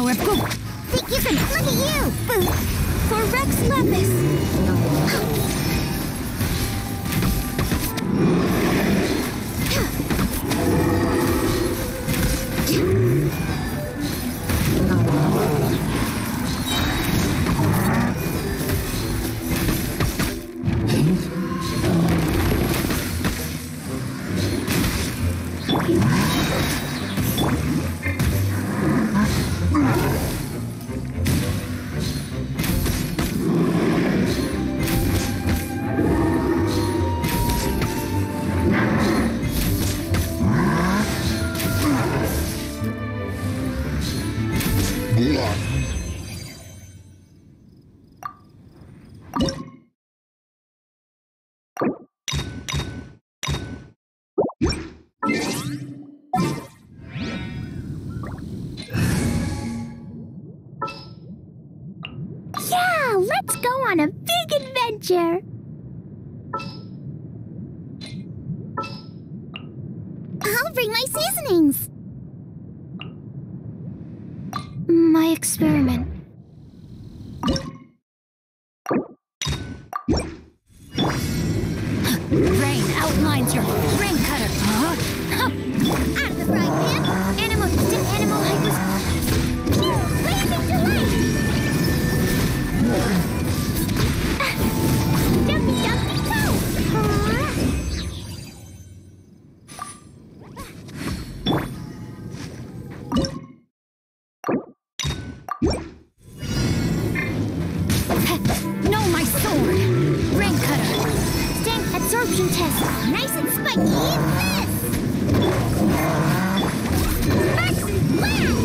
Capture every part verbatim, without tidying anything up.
power of Goop. Think you can look at you, Boo! For Rex Lapis. Yeah, let's go on a big adventure. I'll bring my seasonings. My experiment. Rain outlines your rain cutter. Huh? Huh. Out of the frying pan, animal to animal hypos. Blazing delight. Jumpy, jumpy, go. No, my sword! Rain cutter! Sting absorption test! Nice and spiky. Miss. Max blast.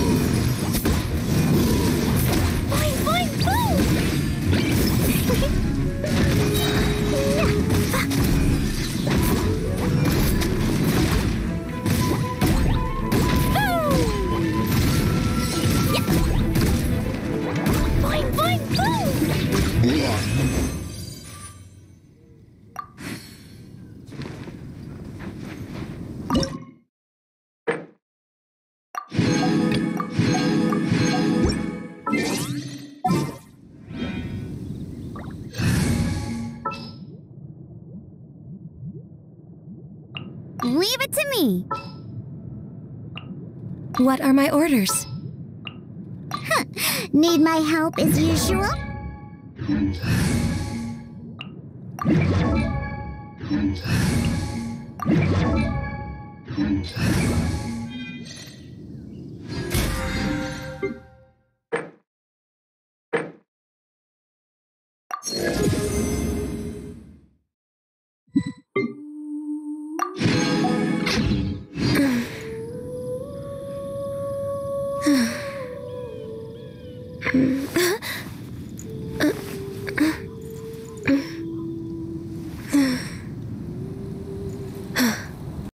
Boing, boing, boom. Boing, boing, boom. Leave it to me. What are my orders? Huh. Need my help as usual?